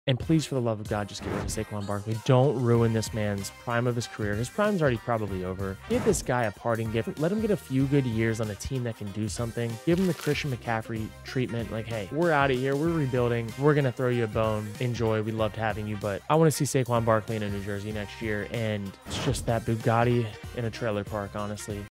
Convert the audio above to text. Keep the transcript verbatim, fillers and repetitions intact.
And please, for the love of God, just get rid of Saquon Barkley. Don't ruin this man's prime of his career. His prime's already probably over. Give this guy a parting gift. Let him get a few good years on a team that can do something. Give him the Christian McCaffrey treatment. Like, hey, we're out of here. We're rebuilding. We're going to throw you a bone. Enjoy. We loved having you. But I want to see Saquon Barkley in a New Jersey next year. And it's just that Bugatti in a trailer park, honestly.